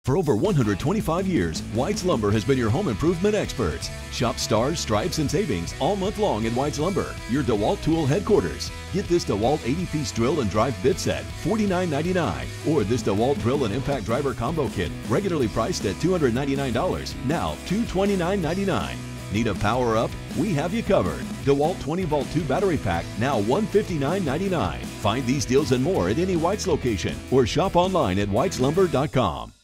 For over 125 years, White's Lumber has been your home improvement experts. Shop stars, stripes, and savings all month long in White's Lumber, your DeWalt tool headquarters. Get this DeWalt 80-piece drill and drive bit set, $49.99. Or this DeWalt drill and impact driver combo kit, regularly priced at $299, now $229.99. Need a power up? We have you covered. DeWalt 20-volt 2 battery pack, now $159.99. Find these deals and more at any White's location or shop online at whiteslumber.com.